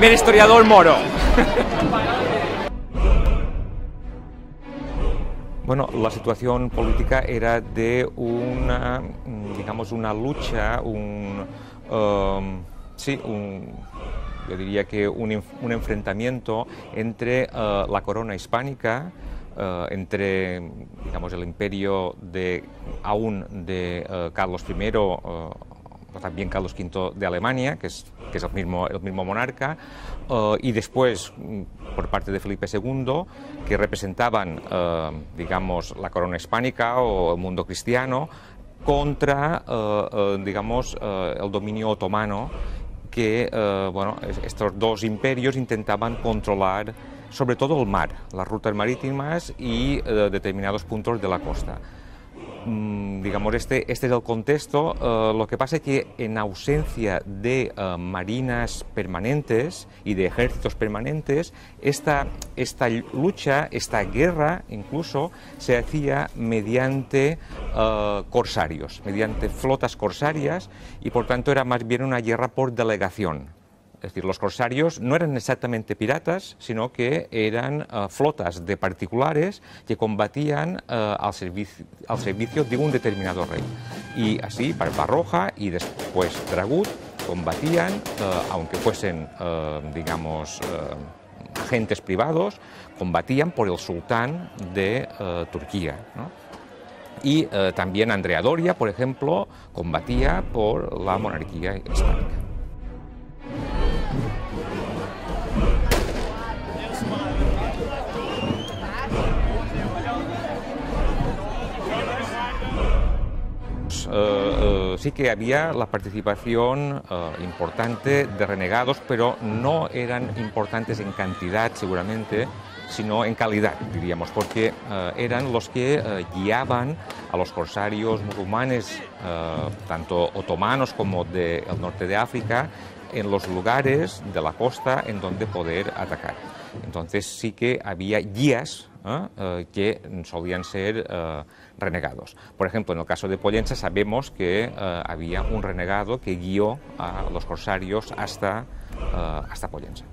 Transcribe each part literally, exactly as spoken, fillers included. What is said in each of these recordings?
primer historiador moro. Bueno, la situación política era de una, digamos, una lucha, un, um, sí, un, yo diría que un, un enfrentamiento entre uh, la corona hispánica, uh, entre, digamos, el imperio de, aún de uh, Carlos primero, uh, también Carlos quinto de Alemania, que es, que es el, mismo, el mismo monarca, uh, y después por parte de Felipe segundo, que representaban, uh, digamos, la corona hispánica o el mundo cristiano, contra, uh, uh, digamos, uh, el dominio otomano, que, uh, bueno, estos dos imperios intentaban controlar sobre todo el mar, las rutas marítimas y uh, determinados puntos de la costa. Mm, digamos, este, este es el contexto. Uh, lo que pasa es que en ausencia de uh, marinas permanentes y de ejércitos permanentes, esta, esta lucha, esta guerra incluso, se hacía mediante uh, corsarios, mediante flotas corsarias, y por tanto era más bien una guerra por delegación. Es decir, los corsarios no eran exactamente piratas, sino que eran uh, flotas de particulares que combatían uh, al, servicio, al servicio de un determinado rey. Y así Barbarroja y después Dragut combatían, uh, aunque fuesen, uh, digamos, uh, agentes privados, combatían por el sultán de uh, Turquía, ¿no? Y uh, también Andrea Doria, por ejemplo, combatía por la monarquía hispánica. Uh, uh, sí que había la participación uh, importante de renegados, pero no eran importantes en cantidad seguramente, sino en calidad, diríamos, porque uh, eran los que uh, guiaban a los corsarios musulmanes, uh, tanto otomanos como del norte de África, en los lugares de la costa en donde poder atacar. Entonces sí que había guías ¿eh? Uh, que solían ser uh, renegados. Por ejemplo, en el caso de Pollença sabemos que uh, había un renegado que guió a los corsarios hasta, uh, hasta Pollença.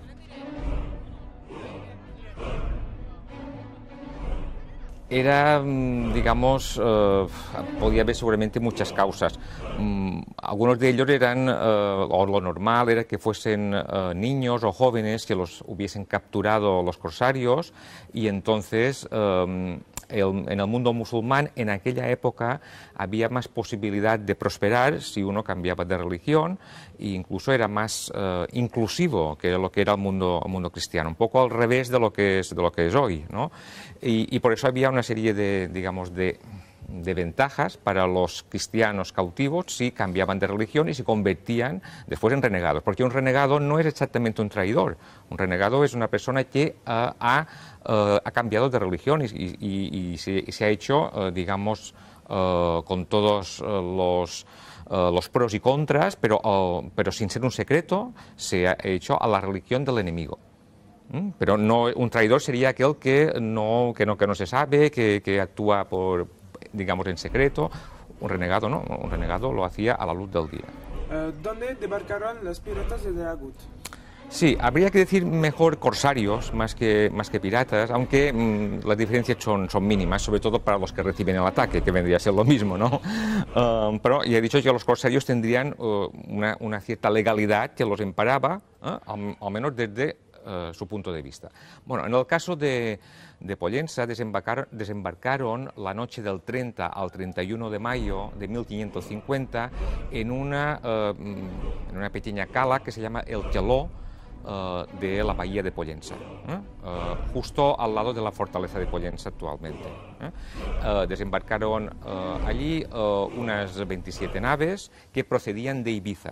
Era, digamos, uh, podía haber seguramente muchas causas. Um, algunos de ellos eran, uh, o lo normal era que fuesen uh, niños o jóvenes que los hubiesen capturado los corsarios, y entonces um, el, en el mundo musulmán en aquella época había más posibilidad de prosperar si uno cambiaba de religión, e incluso era más uh, inclusivo que lo que era el mundo, el mundo cristiano, un poco al revés de lo que es, de lo que es hoy, ¿no? Y, y por eso había una serie de, digamos, de, de ventajas para los cristianos cautivos si cambiaban de religión y se convertían después en renegados, porque un renegado no es exactamente un traidor. Un renegado es una persona que uh, ha, uh, ha cambiado de religión y, y, y, se, y se ha hecho, uh, digamos, uh, con todos uh, los... Uh, los pros y contras, pero, uh, pero sin ser un secreto, se ha hecho a la religión del enemigo. ¿Mm? Pero no, un traidor sería aquel que no, que no, que no se sabe, que, que actúa por, digamos, en secreto. Un renegado no, un renegado lo hacía a la luz del día. Uh, ¿Dónde debarcaron los piratas de Dragut? Sí, habría que decir mejor corsarios más que, más que piratas, aunque mmm, las diferencias son, son mínimas, sobre todo para los que reciben el ataque, que vendría a ser lo mismo, ¿no? Uh, pero ya he dicho que los corsarios tendrían uh, una, una cierta legalidad que los emparaba, ¿eh? al, al menos desde uh, su punto de vista. Bueno, en el caso de, de Pollença desembarcaron, desembarcaron la noche del treinta al treinta y uno de mayo de mil quinientos cincuenta en una, uh, en una pequeña cala que se llama El Queló, Uh, de la bahía de Pollença, ¿eh? uh, justo al lado de la fortaleza de Pollença actualmente. ¿eh? Uh, desembarcaron uh, allí uh, unas veintisiete naves que procedían de Ibiza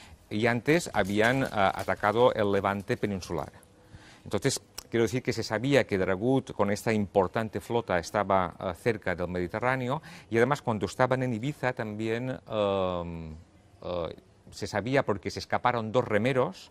y antes habían uh, atacado el Levante peninsular. Entonces, quiero decir que se sabía que Dragut con esta importante flota estaba uh, cerca del Mediterráneo, y además cuando estaban en Ibiza también uh, uh, se sabía, porque se escaparon dos remeros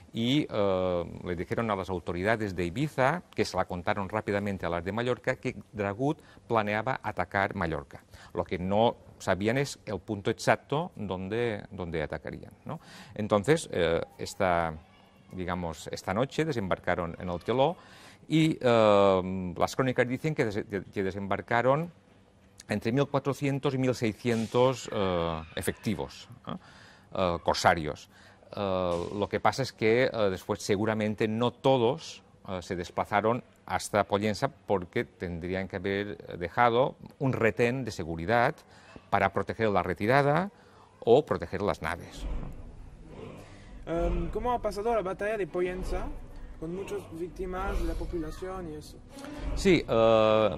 y uh, le dijeron a las autoridades de Ibiza, que se la contaron rápidamente a las de Mallorca, que Dragut planeaba atacar Mallorca. Lo que no sabían es el punto exacto donde, donde atacarían, ¿no? Entonces, uh, esta, digamos, esta noche, desembarcaron en el Teló y eh, las crónicas dicen que, des que desembarcaron entre mil cuatrocientos y mil seiscientos eh, efectivos, ¿eh? Eh, corsarios. Eh, lo que pasa es que eh, después seguramente no todos eh, se desplazaron hasta Pollensa porque tendrían que haber dejado un retén de seguridad para proteger la retirada o proteger las naves. Um, ¿Cómo ha pasado la batalla de Pollensa? Con muchas víctimas de la población y eso. Sí, uh,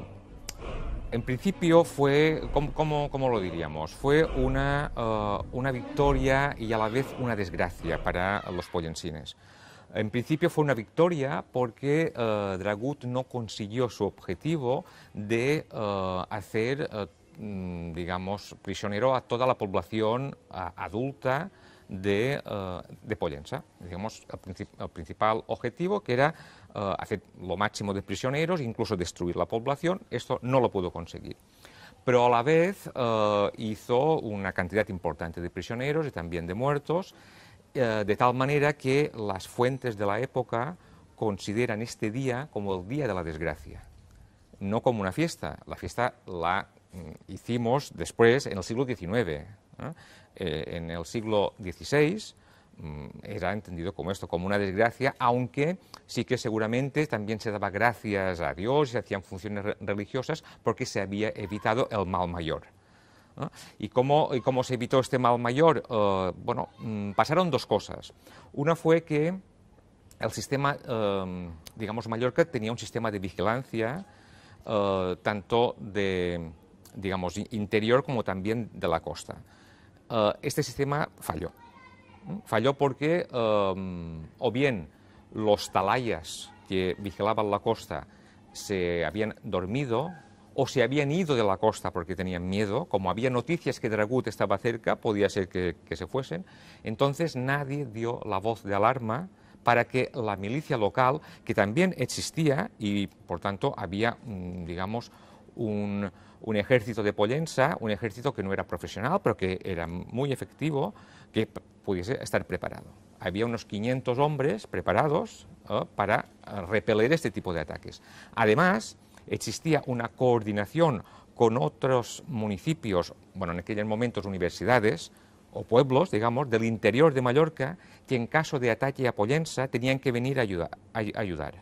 en principio fue, ¿cómo, cómo, cómo lo diríamos? Fue una, uh, una victoria y a la vez una desgracia para los pollensines. En principio fue una victoria porque uh, Dragut no consiguió su objetivo de uh, hacer, uh, digamos, prisionero a toda la población uh, adulta de, uh, de Pollensa. Digamos, el, princip el principal objetivo, que era uh, hacer lo máximo de prisioneros, incluso destruir la población, esto no lo pudo conseguir. Pero a la vez uh, hizo una cantidad importante de prisioneros y también de muertos, uh, de tal manera que las fuentes de la época consideran este día como el día de la desgracia, no como una fiesta. La fiesta la mm, hicimos después, en el siglo diecinueve. ¿eh? Eh, en el siglo dieciséis mmm, era entendido como esto, como una desgracia, aunque sí que seguramente también se daba gracias a Dios y se hacían funciones re religiosas porque se había evitado el mal mayor. ¿no? ¿Y, cómo, ¿Y cómo se evitó este mal mayor? Uh, bueno, mmm, pasaron dos cosas. Una fue que el sistema, uh, digamos, Mallorca tenía un sistema de vigilancia uh, tanto de, digamos, interior como también de la costa. Uh, este sistema falló. Falló porque um, o bien los talayas que vigilaban la costa se habían dormido o se habían ido de la costa porque tenían miedo. Como había noticias que Dragut estaba cerca, podía ser que, que se fuesen. Entonces nadie dio la voz de alarma para que la milicia local, que también existía y por tanto había, digamos, un, un ejército de Pollensa, un ejército que no era profesional, pero que era muy efectivo, que pudiese estar preparado. Había unos quinientos hombres preparados ¿eh? para repeler este tipo de ataques. Además, existía una coordinación con otros municipios, bueno, en aquellos momentos universidades, o pueblos, digamos, del interior de Mallorca, que en caso de ataque a Pollensa tenían que venir a ayudar. A ayudar.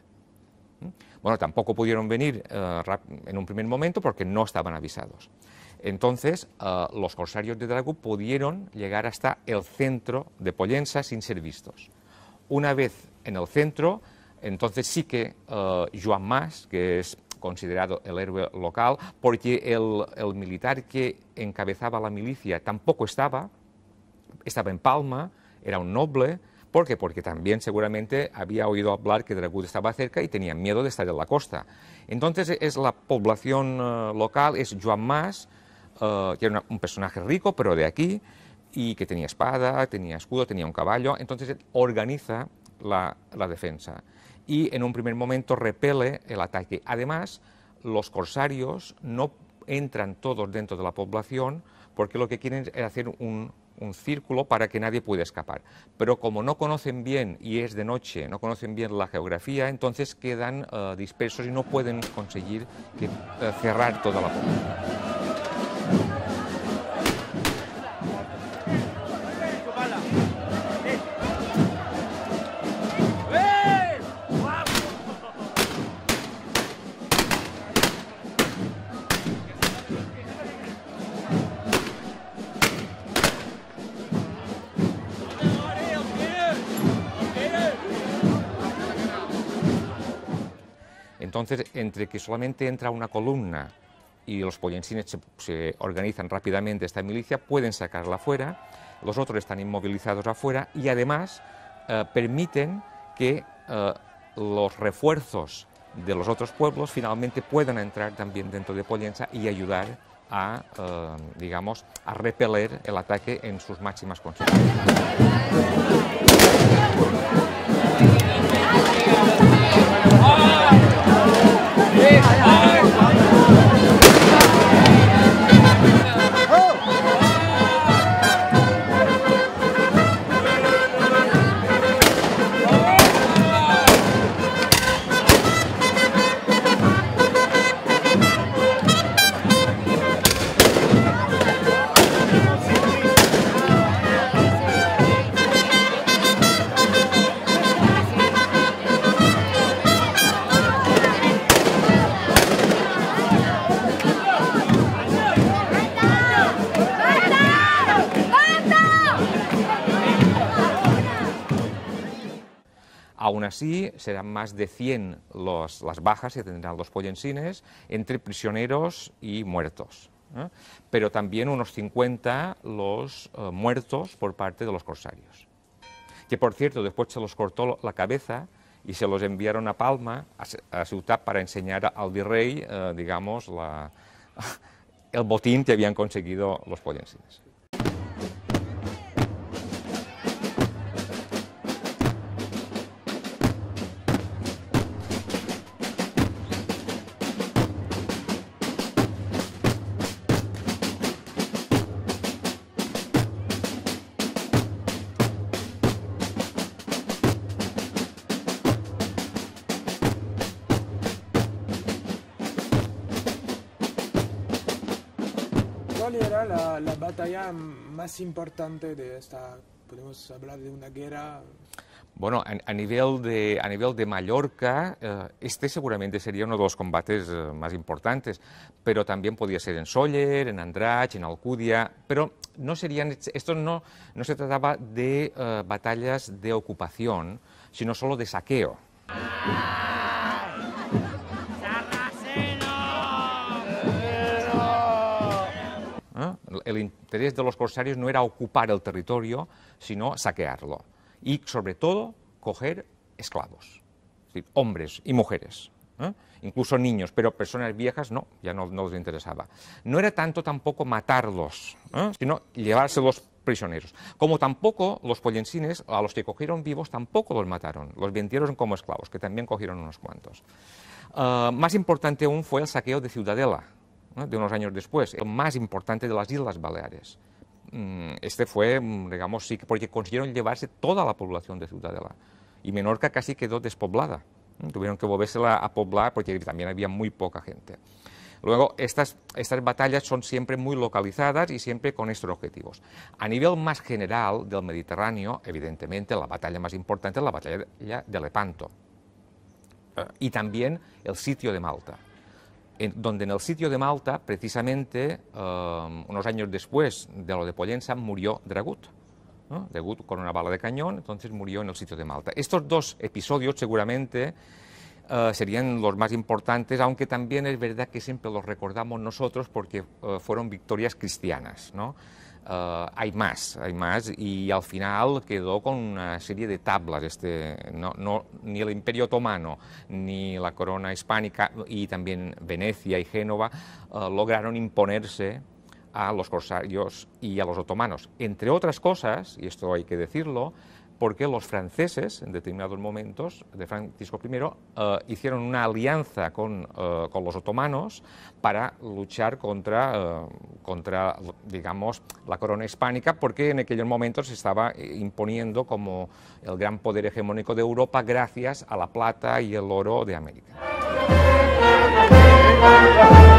Bueno, tampoco pudieron venir uh, en un primer momento porque no estaban avisados. Entonces, uh, los corsarios de Dragut pudieron llegar hasta el centro de Pollensa sin ser vistos. Una vez en el centro, entonces sí que uh, Joan Mas, que es considerado el héroe local, porque el, el militar que encabezaba la milicia tampoco estaba, estaba en Palma, era un noble. ¿Por qué? Porque también seguramente había oído hablar que Dragut estaba cerca y tenía miedo de estar en la costa. Entonces es la población uh, local, es Joan Mas, uh, que era una, un personaje rico, pero de aquí, y que tenía espada, tenía escudo, tenía un caballo. Entonces organiza la, la defensa y en un primer momento repele el ataque. Además, los corsarios no entran todos dentro de la población porque lo que quieren es hacer un un círculo para que nadie pueda escapar. Pero como no conocen bien, y es de noche, no conocen bien la geografía, entonces quedan uh, dispersos y no pueden conseguir que, uh, cerrar toda la población. Entonces, entre que solamente entra una columna y los pollensines se, se organizan rápidamente esta milicia, pueden sacarla afuera, los otros están inmovilizados afuera y además eh, permiten que eh, los refuerzos de los otros pueblos finalmente puedan entrar también dentro de Pollensa y ayudar a, eh, digamos, a repeler el ataque en sus máximas consecuencias. Aún así, serán más de cien los, las bajas que tendrán los pollensines entre prisioneros y muertos, ¿eh? Pero también unos cincuenta los uh, muertos por parte de los corsarios. Que, por cierto, después se los cortó la cabeza y se los enviaron a Palma, a, a Ciutat, para enseñar al virrey, uh, digamos, la, el botín que habían conseguido los pollensines. ¿Cuál era la, la batalla más importante de esta? ¿Podemos hablar de una guerra? Bueno, a, a, nivel de, a nivel de Mallorca, eh, este seguramente sería uno de los combates eh, más importantes, pero también podía ser en Sóller, en Andratx, en Alcúdia, pero no serían, esto no, no se trataba de eh, batallas de ocupación, sino solo de saqueo. El interés de los corsarios no era ocupar el territorio, sino saquearlo. Y, sobre todo, coger esclavos, es decir, hombres y mujeres, ¿eh? Incluso niños, pero personas viejas no, ya no, no les interesaba. No era tanto tampoco matarlos, ¿eh? Sino llevárselos prisioneros. Como tampoco los pollensines, a los que cogieron vivos, tampoco los mataron, los vendieron como esclavos, que también cogieron unos cuantos. Uh, más importante aún fue el saqueo de Ciudadela, ¿no? De unos años después, el más importante de las Islas Baleares. Este fue, digamos, sí, porque consiguieron llevarse toda la población de Ciudadela. Y Menorca casi quedó despoblada. Tuvieron que volvérsela a poblar porque también había muy poca gente. Luego, estas, estas batallas son siempre muy localizadas y siempre con estos objetivos. A nivel más general del Mediterráneo, evidentemente, la batalla más importante es la batalla de Lepanto. Y también el sitio de Malta. En, donde en el sitio de Malta, precisamente, eh, unos años después de lo de Pollença, murió Dragut, ¿no? Dragut con una bala de cañón, entonces murió en el sitio de Malta. Estos dos episodios seguramente eh, serían los más importantes, aunque también es verdad que siempre los recordamos nosotros porque eh, fueron victorias cristianas, ¿no? Uh, hay más, hay más, y al final quedó con una serie de tablas. Este, no, no, ni el Imperio Otomano, ni la corona hispánica, y también Venecia y Génova, uh, lograron imponerse a los corsarios y a los otomanos. Entre otras cosas, y esto hay que decirlo, porque los franceses, en determinados momentos de Francisco primero, uh, hicieron una alianza con, uh, con los otomanos para luchar contra, uh, contra, digamos, la corona hispánica, porque en aquellos momentos se estaba imponiendo como el gran poder hegemónico de Europa gracias a la plata y el oro de América.